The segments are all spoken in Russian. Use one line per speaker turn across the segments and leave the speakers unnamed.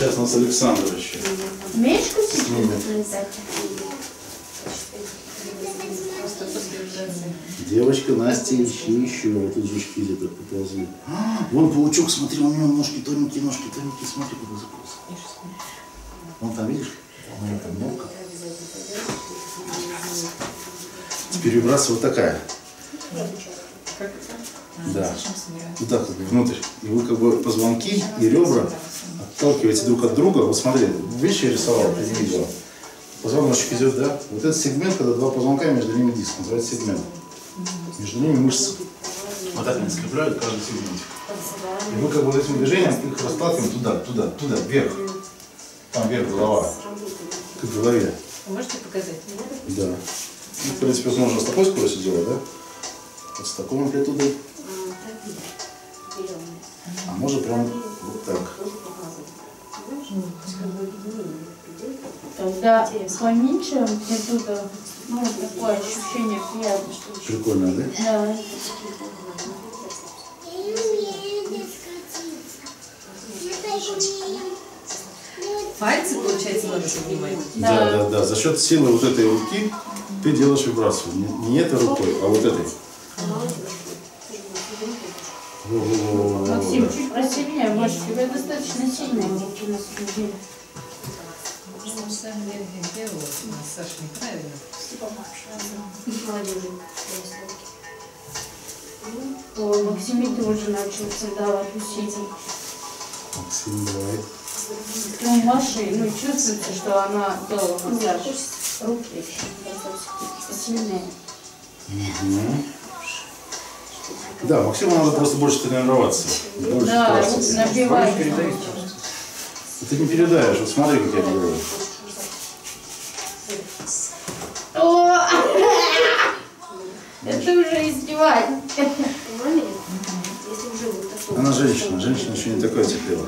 Сейчас у нас Александр еще.
Умеешь кусить?
Девочка, Настя, еще. Вот тут жучки где-то поползли. Вон паучок, смотри, у него ножки тоненькие, смотри, куда заполз. Вон там, видишь? У него там ногка. Теперь вибрация вот такая. Да. Вот так вот внутрь. И вы как бы позвонки и ребра отталкиваете друг от друга. Вот смотри, видишь, я рисовал, ты не видела. Позвоночник идет, да? Вот этот сегмент, когда два позвонка, между ними диск, называется сегмент. Между ними мышцы. Вот так они скрепляют каждый сегмент. И мы как бы этим движением их расталкиваем туда, вверх. Там вверх голова. К голове.
Можете показать?
Да. Ну, в принципе, можно с такой скоростью делать, да? Вот с такой амплитудой. А можно прям вот так.
Когда поменьше амплитуда, ну, такое ощущение приятное.
Прикольно, да?
Да.
Пальцы, получается, надо поднимать?
Да. За счет силы вот этой руки ты делаешь вибрацию. Не этой рукой, а вот этой.
Максим, чуть посильнее, может, тебя достаточно сильные руки на самом деле.
На самом деле, делала массаж неправильно.
О, Максим тоже начался давать усилий.
Максим, давай.
Ну, Маши, ну, чувствуется, что она делала массаж. Руки сильнее.
Да, Максиму надо просто больше тренироваться.
Да, набивай.
Ты не передаешь, вот смотри, как я делаю.
Это уже издевательство.
Она женщина еще не такое терпела.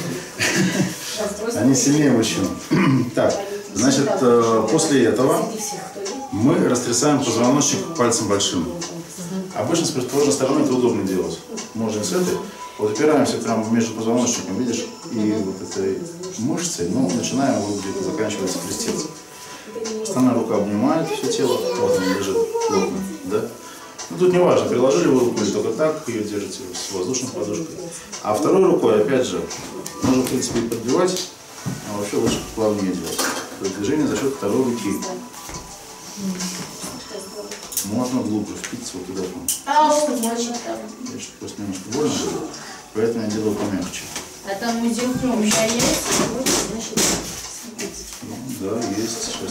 Они сильнее мужчин. Так, значит, после этого мы растрясаем позвоночник пальцем большим. Обычно с противоположной стороны это удобно делать. Можно с этой. Вот упираемся прямо между позвоночником, видишь, и вот этой мышцей, ну, начинаем вот где-то заканчивается крестец. Остальная рука обнимает все тело, вот она лежит плотно, да? Ну, тут не важно, приложили вы руку или только так, ее держите с воздушной подушкой. А второй рукой, опять же, можно, в принципе, и подбивать, а вообще лучше плавнее делать. То есть движение за счет второй руки. Можно глубже впиться вот туда. Я сейчас просто немножко больно было, поэтому я делаю помягче.
А там узелки у меня есть?
Ну, да, есть. Сейчас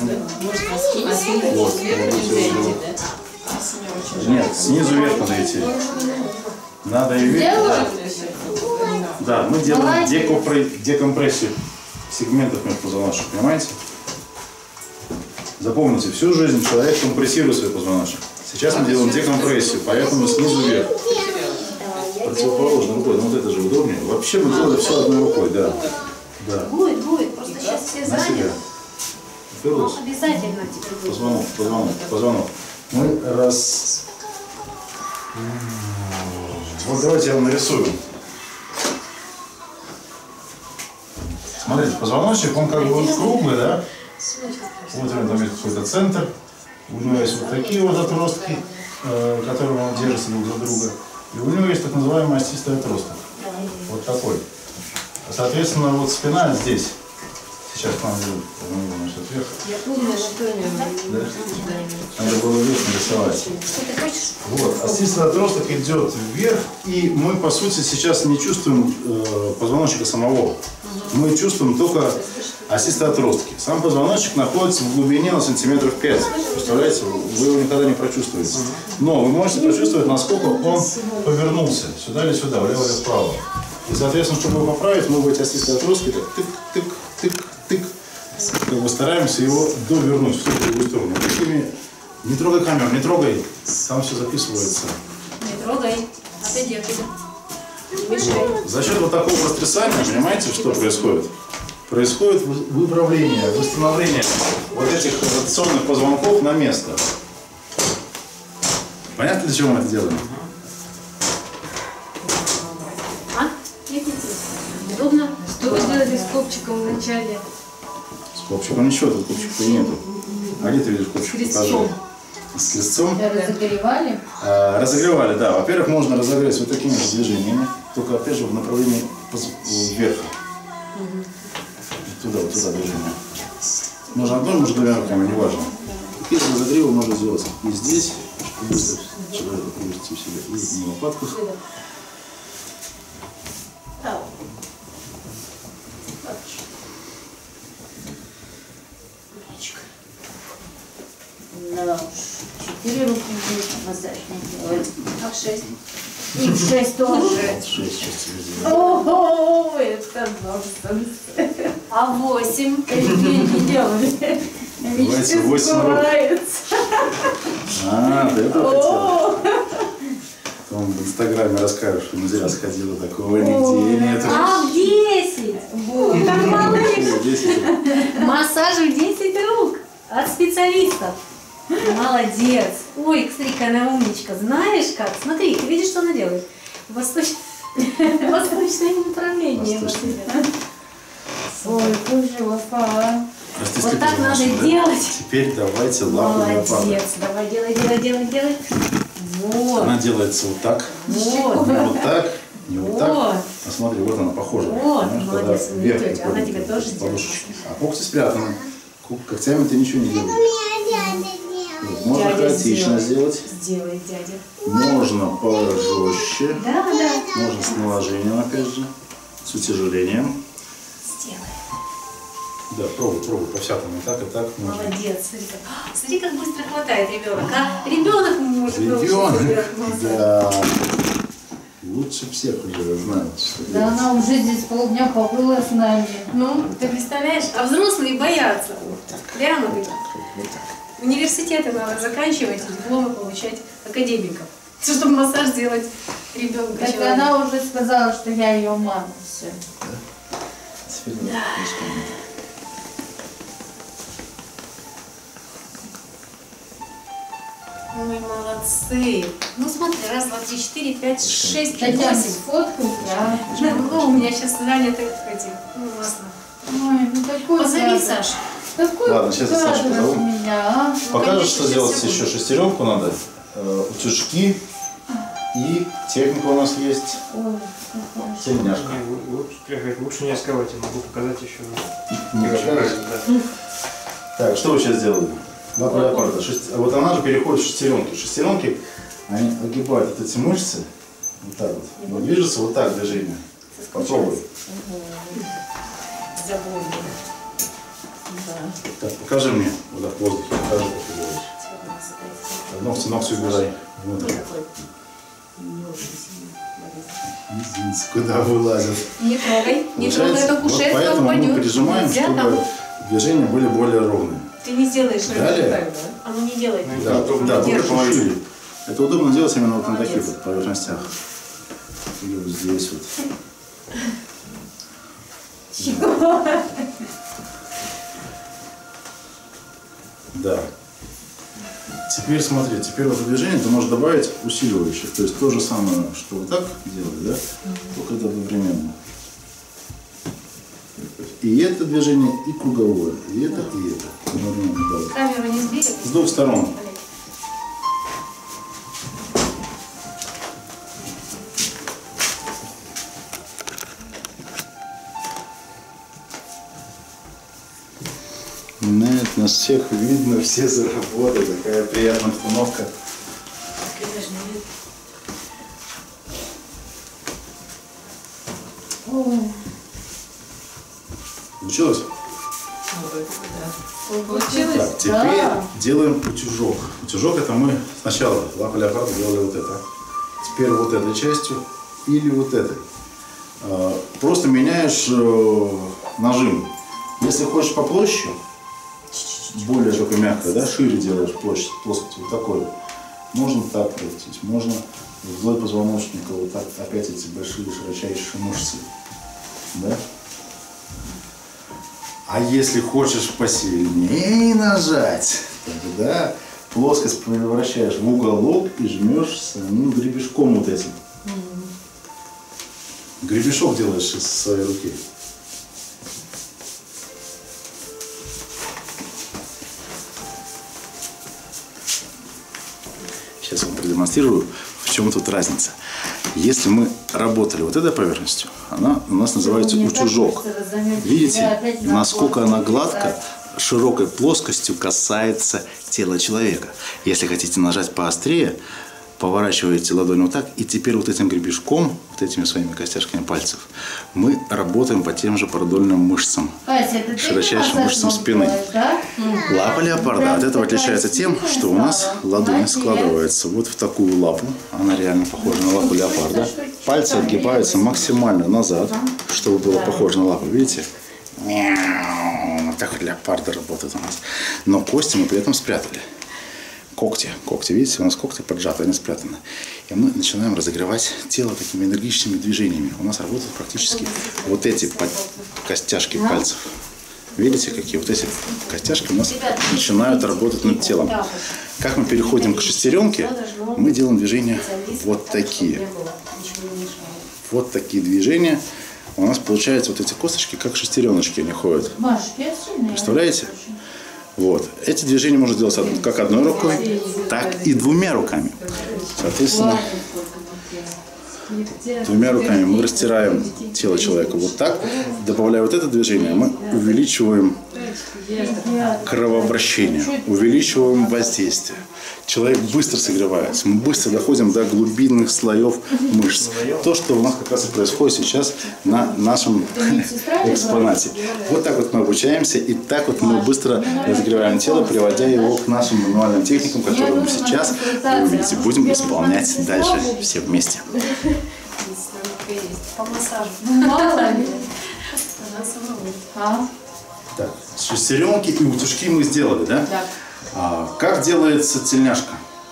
нет, снизу вверх надо идти. Надо и вверх. Да, мы делаем декомпрессию сегментов между позвоночных, понимаете? Запомните, всю жизнь человек компрессирует свой позвоночник. Сейчас мы делаем декомпрессию, поэтому снизу вверх. Противоположной рукой, ну вот это же удобнее. Вообще мы делаем все одной рукой, да.
Будет, просто сейчас все заняты. Обязательно теперь.
Позвонок. Мы раз... Вот давайте я вам нарисую. Смотрите, позвоночник, он как бы вот круглый, да? Вот у него там есть какой-то центр. У него есть вот такие вот отростки, которыми он держится друг за друга. И у него есть так называемый остистый отросток. Вот такой. Соответственно, вот спина здесь. Сейчас к нам ведут, значит, вверх.
Я помню, что
да? Надо было вверх нарисовать. Вот, остистый отросток идет вверх, и мы, по сути, сейчас не чувствуем позвоночника самого. Мы чувствуем только остистые отростки. Сам позвоночник находится в глубине на сантиметров 5. Представляете, вы его никогда не прочувствуете. Но вы можете прочувствовать, насколько он повернулся сюда или сюда, влево или вправо. И, соответственно, чтобы его поправить, мы в эти остистые отростки так тык-тык-тык-тык, как бы стараемся его довернуть в ту другую сторону. Такими... Не трогай камеру, не трогай, там все записывается.
Не трогай, отойди оттуда.
Вот. За счет вот такого растрясания, понимаете, что происходит? Происходит выправление, восстановление вот этих ротационных позвонков на место. Понятно, для чего мы это делаем?
А? Идите. Удобно?
Что вы делали с копчиком в начале?
С копчиком ничего, тут копчика нету. А где ты видишь копчик?
С крестцом.
С крестцом?
Разогревали?
Разогревали, да. Во-первых, можно разогреть вот такими же движениями, только опять же в направлении вверх. Туда, вот туда движение. Можно одной, можно двумя руками, неважно. Такие же разогревы можно сделать и здесь, чтобы быстро человек увидите у себя, и на лопатках.
Да уж. 4 руки здесь массаж не делали.
А 6?
И 6 тоже.
6
Ого, это нонсенс.
А 8?
Не делали.
Давайте 8 рук.
Нравится.
А, ты это хотела? Потом в Инстаграме расскажешь, что не зря сходила, такого нигде нету.
А в 10? Вот, нормально.
10.
Массаж в 10 рук от специалистов. Молодец. Ой, смотри-ка, она умничка. Знаешь как? Смотри, ты видишь, что она делает? Восточное направление.
Ой, пусть а.
Вот так надо делать.
Теперь давайте лапу
Молодец.
леопарда.
Давай, делай. Вот.
Она делается вот так.
Вот.
Не вот так, не вот так.
Вот.
А смотри, вот она похожа.
Вот,
Понимаешь,
молодец,
когда вверх
тетя, она
выходит
тебе тоже
подушечки. А когти спрятаны. Когтями ты ничего не делаешь. Вот, можно
Дядя
хаотично сделать.
Сделай, дядя.
Можно пожестче.
Да.
Можно с наложением, опять же. С утяжелением.
Сделай.
Да, пробуй, по-всякому. И так можно.
Молодец. Смотри, как быстро хватает ребенок. А ребенок может
Ребенок,
научиться.
да. Лучше всех уже знает, что
Да
делать.
она уже здесь полдня побыла с нами.
Ну, ты представляешь? А взрослые боятся. Прямо
Вот так.
университеты надо заканчивать, дипломы получать академиков. Чтобы массаж сделать ребенку.
Так она уже сказала, что я ее мама. Все.
Теперь вот ручками.
Ой, молодцы. Ну смотри, раз, два, три, четыре, пять, шесть,
Татьяна,
восемь.
сфоткай, я.
Ну, у меня сейчас заняты эти, ну, масло.
Ой, ну такой
Позови,
кадр.
Саш.
Такой
Ладно, сейчас я Сашу
кадр
позову.
от меня, а?
Покажешь,
конечно,
что
сейчас
сделать
всё
еще
будет.
шестеренку надо, утюжки и техника у нас есть.
Ой, какая.
Тельняшка.
Лучше не рисковать, я могу показать еще.
Не покажешь? Так, что вы сейчас делаете? Лапа леопарда. Вот она же переходит в шестеренки. Шестеренки, они огибают вот эти мышцы. Вот так вот. Но движется вот так движение. Попробуй. Так, покажи мне. Вот так в воздухе. Покажи, как ты делаешь. Ногти убирай. Внутрь. Извините, куда вылазят.
Не трогай, не трогай,
Получается,
это
вот
кушетка
поэтому мы
упадет.
прижимаем,
Нельзя
чтобы
там.
движения были более ровные.
Ты не сделаешь
Далее.
это. Оно не делает.
Да, да, только
Держишь.
половину. Это удобно делать именно вот на
Молодец.
таких вот поверхностях. Или вот здесь вот. Да. Теперь смотри, теперь в это движение ты можешь добавить усиливающих. То есть то же самое, что вот так делать, да? Только это одновременно. И это движение, и круговое. И это, и это. Одновременно, да.
Камеру не сбили.
С двух сторон. Нет, нас всех видно, все заработали, такая приятная обстановка.
Ой.
Получилось?
Получилось?
Так, теперь
Да.
делаем утюжок. Утюжок это мы сначала лапа леопарда делали вот это. Теперь вот этой частью или вот этой. Просто меняешь нажим. Если хочешь попроще, более такой мягко, да, шире делаешь площадь, плоскость вот такой. Можно так пройтись, можно вдоль позвоночника, вот так, опять эти большие широчайшие мышцы. Да? А если хочешь посильнее нажать, тогда плоскость превращаешь в уголок и жмешь самим гребешком вот этим. гребешок делаешь из своей руки. Сейчас я вам продемонстрирую, в чем тут разница. Если мы работали вот этой поверхностью, она у нас называется утюжок. Видите, насколько она гладко, широкой плоскостью касается тела человека. Если хотите нажать поострее, поворачиваете ладонь вот так, и теперь вот этим гребешком, вот этими своими костяшками пальцев, мы работаем по тем же продольным мышцам, широчайшим мышцам спины. Лапа леопарда от этого отличается тем, что у нас ладонь складывается вот в такую лапу, она реально похожа на лапу леопарда. Пальцы отгибаются максимально назад, чтобы было похоже на лапу, видите? Мяу, так вот леопарды работают у нас. Но кости мы при этом спрятали. Когти, видите, у нас когти поджаты, они спрятаны. И мы начинаем разогревать тело такими энергичными движениями. У нас работают практически вот эти костяшки пальцев. Видите, какие вот эти костяшки у нас начинают работать над телом. Как мы переходим к шестеренке, мы делаем движения вот такие. Вот такие движения. У нас получается вот эти косточки, как шестереночки, они ходят. Представляете? Вот. Эти движения можно делать как одной рукой, так и двумя руками. Соответственно, двумя руками мы растираем тело человека вот так. Добавляя вот это движение, мы увеличиваем кровообращение, увеличиваем воздействие. Человек быстро согревается, мы быстро доходим до глубинных слоев мышц. То, что у нас как раз и происходит сейчас на нашем экспонате. Вот так вот мы обучаемся, и так вот мы быстро разогреваем тело, приводя его к нашим мануальным техникам, которые мы сейчас, вы увидите, будем исполнять дальше все вместе.
По массажу.
Так, шестеренки и утюжки мы сделали, да?
Да.
Как делается тельняшка?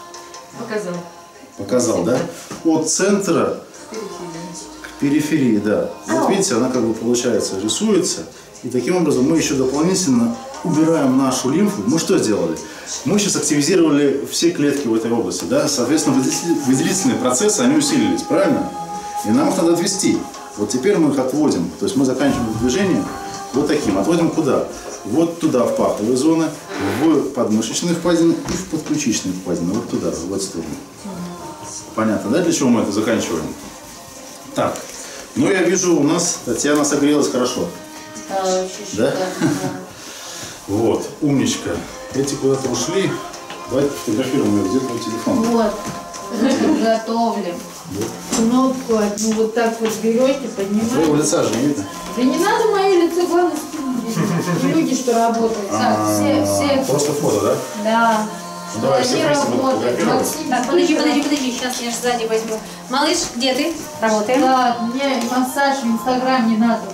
Показал, да? От центра к периферии, да. Вот видите, она как бы получается рисуется. И таким образом мы еще дополнительно убираем нашу лимфу. Мы что сделали? Мы сейчас активизировали все клетки в этой области, да? Соответственно, выделительные процессы, они усилились, правильно? И нам их надо отвести. Вот теперь мы их отводим. То есть мы заканчиваем движение вот таким. Отводим куда? Вот туда, в паховые зоны, в подмышечные впадины и в подключичные впадины. Вот туда, в эту сторону. Понятно, да, для чего мы это заканчиваем? Так, ну я вижу, у нас Татьяна согрелась хорошо. Да? Вот, умничка. Эти куда-то ушли. Давайте фотографируем ее, где твой телефон?
Вот, готовлю. Кнопку одну вот так вот берете, поднимаете.
Твоего лица же не видно.
Да не надо мое лицо, главное, люди, что работают. Так, все.
Просто фото, да?
Да.
Ну, давай все вместе будем фотографировать.
Так, подожди, сейчас я же сзади возьму. Малыш, где ты? Работаем.
Да, мне массаж в Инстаграм не надо.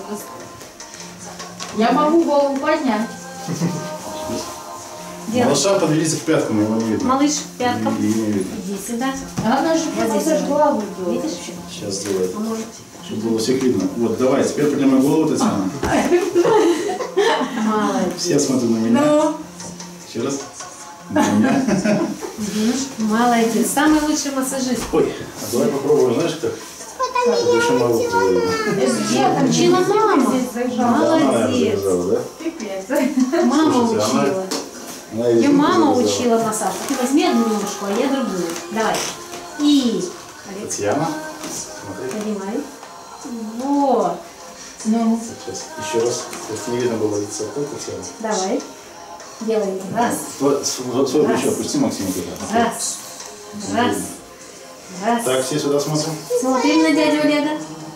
Я могу голову поднять.
Малыша подведите к пяткам, его не видно.
Малыш, пяткам.
И не видно.
Иди сюда.
Она же массаж голову делает.
Видишь?
Сейчас сделает. Чтобы было всех видно. Вот, давай, теперь поднимай голову, Татьяна.
Молодец.
Все смотрят на меня.
Ну.
Еще раз. На меня.
Молодец. Самый лучший массажист.
Ой, а давай попробуем, знаешь как? Больше мало
Учила мама. Молодец. Мама учила. Ее мама учила массаж. Ты возьми одну ножку, а я другую. Давай. И.
Татьяна. Смотри.
Поднимай. Вот.
Ну,
Сейчас. Еще раз. Просто не видно было лица. Татьяна.
Давай. Делаем. Раз.
Свой плечо опусти, Максим.
Раз. Раз. Раз.
Так, все сюда смотрим.
Смотрим на дядю Олега.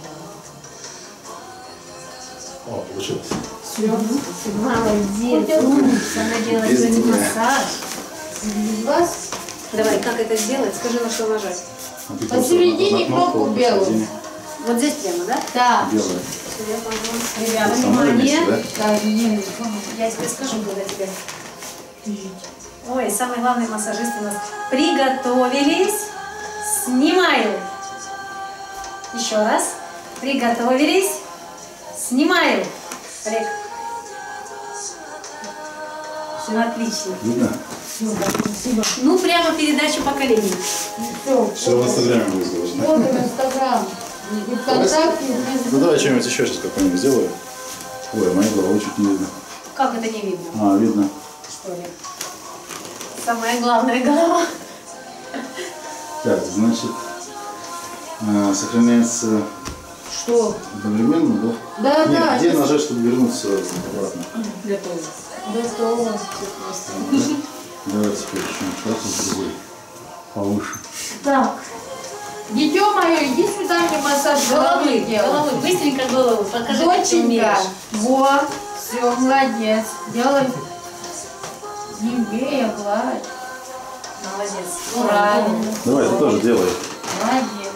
О, получилось.
Молодец. Умница. Она делает сегодня массаж.
вас
Давай, как это сделать? Скажи, на что нажать.
посередине кнопку белую.
Вот здесь прямо, да?
Да.
Белая.
Ребята,
Самое
внимание.
место, да?
Да, не,
Я тебе скажу, когда тебе. Ой, самый главный массажист у нас. Приготовились. Снимаю. Еще раз. Приготовились. Снимаю. Олег. Все отлично.
Видно?
спасибо.
Ну, прямо передачу поколений.
Все.
Все в Инстаграме будет выложено.
Вот в Инстаграм. И ВКонтакте,
Ну давай что-нибудь еще сейчас какой-нибудь сделаю. Ой, моей головы чуть не видно.
Как это не видно?
А, видно.
Что ли? Самая главная голова.
Так, значит, сохраняется
что?
одновременно, да?
Да,
Нет,
да.
где нажать, чтобы вернуться обратно?
Готово.
Давайте теперь еще другой. Повыше.
Так. Дитё мое, иди сюда, мне массаж головы делай.
Головы, быстренько голову. Покажи, как ты
Доченька.
умеешь.
Вот. Все, молодец. Делай. Левее, гладь.
Молодец.
Правильно.
Давай, ты тоже делай.
Молодец.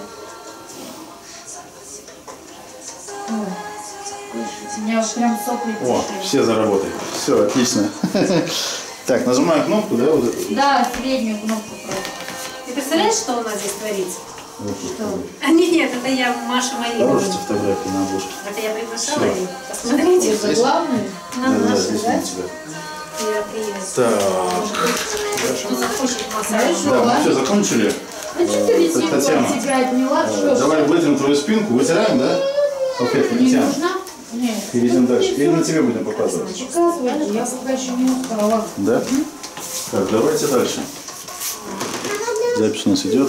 Ой, у меня прям сопли
О,
пошли.
все заработали. Все, отлично. Так, нажимаем кнопку, да, вот эту?
Да, среднюю кнопку просто.
Ты представляешь, что у нас здесь творится?
Вот тут.
А нет, это я Маша Мария.
Хорошие фотографии на обложке.
Это я приглашала ее. Посмотрите.
Это главное.
На
Да,
нашу,
здесь
да?
у тебя.
Мероприятие.
Так.
Кто захочет массаж.
Хорошо.
Да, мы все закончили.
А что ты резинку
Татьяна,
от тебя отняла? Что?
давай вытрем твою спинку, вытираем, да? Салфетку
Не
Татьяна.
нужна? Нет.
Перейдем дальше. Или на тебе будем показывать.
Показывайте, я пока еще не устала.
Да? Так, давайте дальше. Запись у нас идет.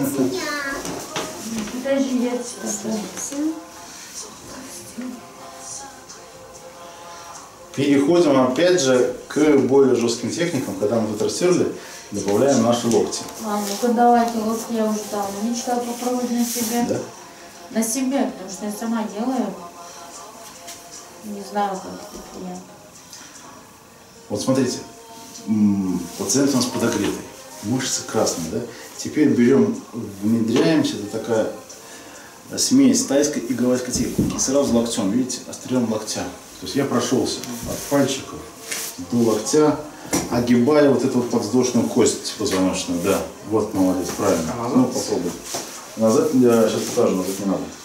Подожди, я тебя.
Переходим опять же к более жестким техникам. Когда мы тут растерли, добавляем наши локти.
А, ну-ка давайте, вот я уже там мечтала попробовать на себе.
Да?
На себе, потому что я сама делаю. Не знаю, как это приятно.
Вот смотрите, пациент у нас подогретый, мышцы красные, да? Теперь берем, внедряемся, это такая смесь тайской и гавайской техники. Сразу локтем, видите, острием локтя. То есть я прошелся от пальчиков до локтя, огибая вот эту вот подвздошную кость позвоночную. Да, вот молодец, правильно.
А назад?
Ну попробуй. Назад, я сейчас покажу, назад не надо.